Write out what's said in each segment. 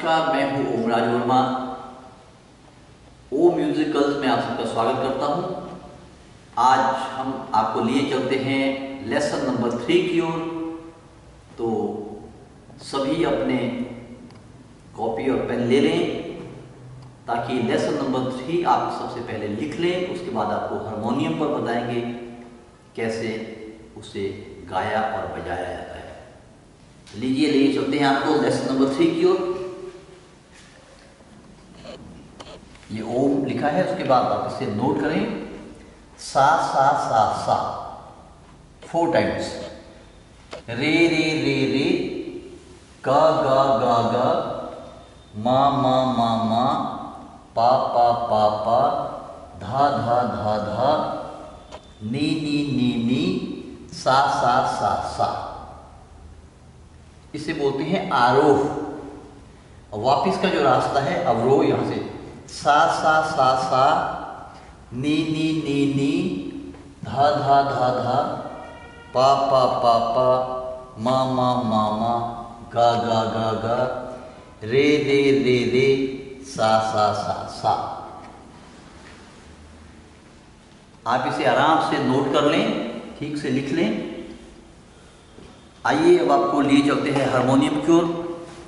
नमस्कार, मैं हूँ ओमराज वर्मा। ओ म्यूजिकल्स में आप सबका स्वागत करता हूँ। आज हम आपको लिए चलते हैं लेसन नंबर 3 की ओर। तो सभी अपने कॉपी और पेन ले लें ताकि लेसन नंबर 3 आप सबसे पहले लिख लें। उसके बाद आपको हारमोनियम पर बताएंगे कैसे उसे गाया और बजाया जाता है। लीजिए ले चलते हैं आपको लेसन नंबर 3 की ओर। ये ओम लिखा है, उसके बाद आप इसे नोट करें। सा सा सा सा 4 टाइम्स, रे रे रे रे, गा गा गा गा, मा मा मा मा, पा पा पा पा, धा धा धा धा, नी नी नी नी, सा सा सा सा। इसे बोलते हैं आरोह। वापिस का जो रास्ता है अवरोह, यहां से सा सा सा सा, नी नी नी नी, धा धा धा धा, पा पा पा पा, मा मा मा मा, गा गा गा गा, रे रे रे रे, सा सा सा सा। आप इसे आराम से नोट कर लें, ठीक से लिख लें। आइए अब आपको लिए चलते हैं हारमोनियम की ओर।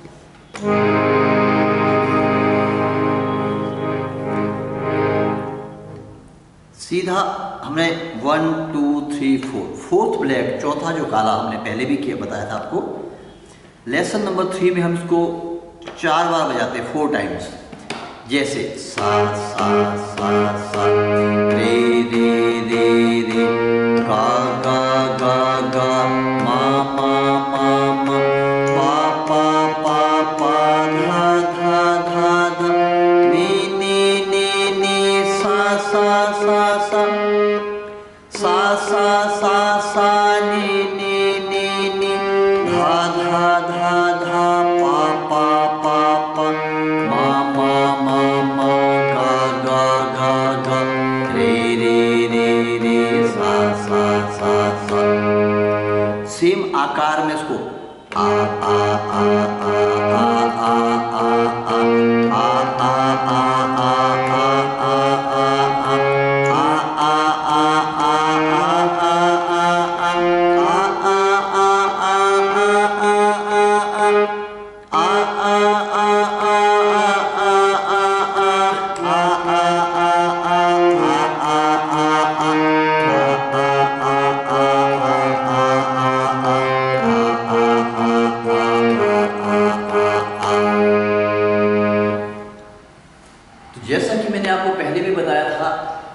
सीधा हमने 1 2 3 4 फोर्थ ब्लैक, चौथा जो काला हमने पहले भी किया बताया था आपको। लेसन नंबर 3 में हम इसको 4 बार बजाते हैं, 4 टाइम्स। जैसे सा सा सा सा, रे रे रे रे, गा गा गा गा, मा मा मा मा, पा पा पा पा, धा धा धा धा, नी नी नी नी, सा सा सा सा, सा सा सा सा, नी नी नी नी, धा धा धा धा, पा पा पा पा, मा मा मा मा, गा गा गा गा, रे रे रे रे, सा सा सा सा। सेम आकार में इसको आ आ आ आ आ आ आ आ आ आ आ आ जैसा कि मैंने आपको पहले भी बताया था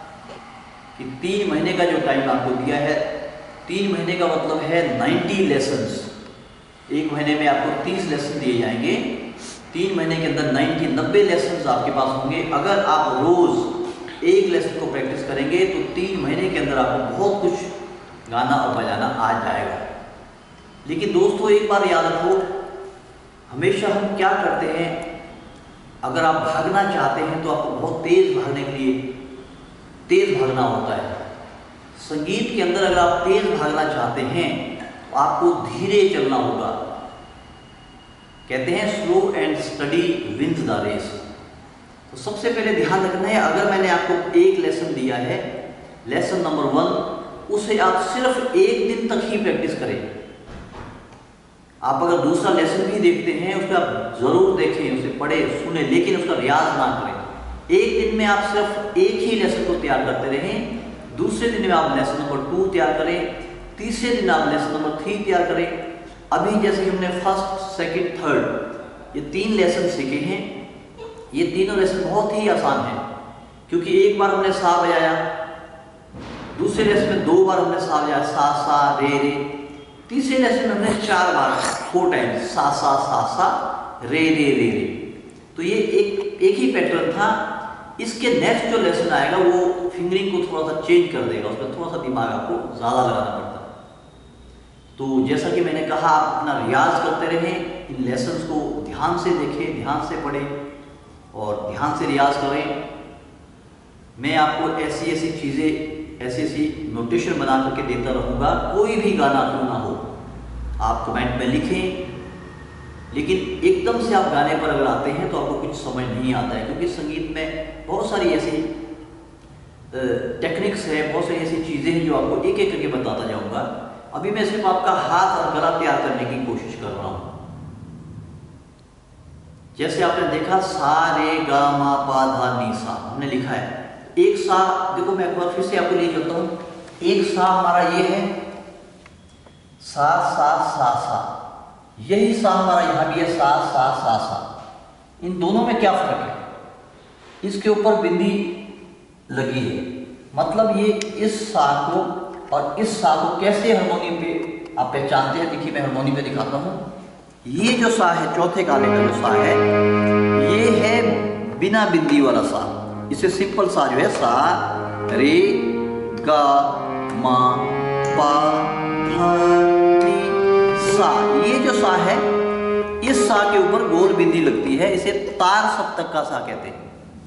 कि 3 महीने का जो टाइम आपको दिया है, 3 महीने का मतलब है 90 लेसन्स। 1 महीने में आपको 30 लेसन दिए जाएंगे। 3 महीने के अंदर 90 लेसन्स आपके पास होंगे। अगर आप रोज एक लेसन को प्रैक्टिस करेंगे तो 3 महीने के अंदर आपको बहुत कुछ गाना और बजाना आ जाएगा। लेकिन दोस्तों एक बार याद रखो, हमेशा हम क्या करते हैं, अगर आप भागना चाहते हैं तो आपको बहुत तेज भागने के लिए तेज भागना होता है। संगीत के अंदर अगर आप तेज भागना चाहते हैं तो आपको धीरे चलना होगा। कहते हैं slow and steady wins the race. तो सबसे पहले ध्यान रखना है, अगर मैंने आपको एक लेसन दिया है, लेसन नंबर 1, उसे आप सिर्फ 1 दिन तक ही प्रैक्टिस करें। आप अगर दूसरा लेसन भी देखते हैं, उसका आप जरूर देखें, उसे पढ़े सुने, लेकिन उसका रियाज ना करें। एक दिन में आप सिर्फ एक ही लेसन को तैयार करते रहें। दूसरे दिन में आप लेसन नंबर 2 तैयार करें। तीसरे दिन आप लेसन नंबर 3 तैयार करें। अभी जैसे हमने फर्स्ट, सेकंड, थर्ड ये 3 लेसन सीखे हैं। ये तीनों लेसन बहुत ही आसान है, क्योंकि एक बार हमने सा बजाया, दूसरे लेसन में 2 बार हमने सा बजाया, सा सा रे रे। तीसरे लेसन में हमने 4 बार, 4 टाइम्स, सा सा सा सा, रे रे रे रे। तो ये एक ही पैटर्न था। इसके नेक्स्ट जो लेसन आएगा वो फिंगरिंग को थोड़ा सा चेंज कर देगा, उसमें थोड़ा सा दिमाग आपको ज़्यादा लगाना पड़ता है। तो जैसा कि मैंने कहा, आप अपना रियाज करते रहें, इन लेसन्स को ध्यान से देखें, ध्यान से पढ़ें और ध्यान से रियाज करें। मैं आपको ऐसी ऐसी चीज़ें, ऐसी ऐसी नोटेशन बना करके देता रहूँगा। कोई भी गाना क्यों ना हो, आप कमेंट में लिखें, लेकिन एकदम से आप गाने पर अगर आते हैं तो आपको कुछ समझ नहीं आता है, क्योंकि संगीत में बहुत सारी ऐसी टेक्निक्स है, बहुत सारी ऐसी चीज़ें हैं जो आपको एक एक करके बताता जाऊंगा। अभी मैं सिर्फ आपका हाथ और गला तैयार करने की कोशिश कर रहा हूँ। जैसे आपने देखा सा रे गा मा पा धा नी सा हमने लिखा है। एक सा, देखो मैं एक बार फिर से आपको ले चलता हूँ। एक सा हमारा ये है, सा सा सा सा, यही सा हमारा यहाँ भी है, सा सा सा सा। इन दोनों में क्या फर्क है? इसके ऊपर बिंदी लगी है, मतलब ये इस सा को और इस सा को कैसे हारमोनियम पे आप पहचानते हैं? देखिए मैं हारमोनियम पे दिखाता हूँ। ये जो सा है, चौथे गाने का जो सा है, ये है बिना बिंदी वाला सा। इसे सिंपल सा जो है, सा रे गा मा पा धा नी सा, ये जो सा है, इस सा के ऊपर गोल बिंदी लगती है, इसे तार सप्तक का सा कहते हैं।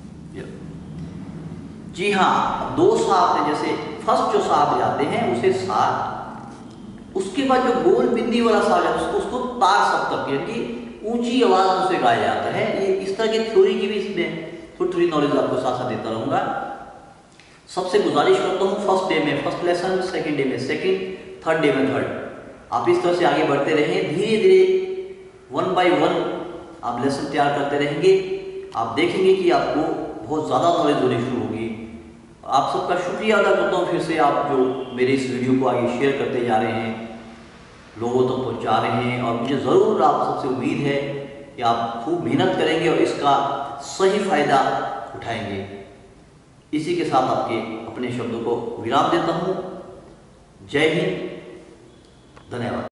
जी हाँ, दो सा आपने जैसे फर्स्ट जो सा बजाते हैं उसे सा, उसके बाद जो गोल बिंदी वाला सा है उसको तार सप्तक, यानी ऊंची आवाज में उसे गाया जाता है। ये इस तरह की थ्योरी की भी इसमें थोड़ी थोड़ी नॉलेज आपको साथ साथ देता रहूंगा। सबसे गुजारिश करता हूँ, फर्स्ट डे में फर्स्ट लेसन, सेकंड डे में सेकंड, थर्ड डे में थर्ड, आप इस तरह से आगे बढ़ते रहें। धीरे धीरे 1 बाय 1 आप लेसन तैयार करते रहेंगे। आप देखेंगे कि आपको बहुत ज़्यादा नॉलेज होनी शुरू होगी। आप सबका शुक्रिया अदा करता हूँ फिर से, आप जो मेरे इस वीडियो को आगे शेयर करते जा रहे हैं, लोगों तक पहुँचा रहे हैं, और मुझे ज़रूर आप सबसे उम्मीद है कि आप खूब मेहनत करेंगे और इसका सही फ़ायदा उठाएंगे। इसी के साथ आपके अपने शब्दों को विराम देता हूँ। जय हिंद, धन्यवाद।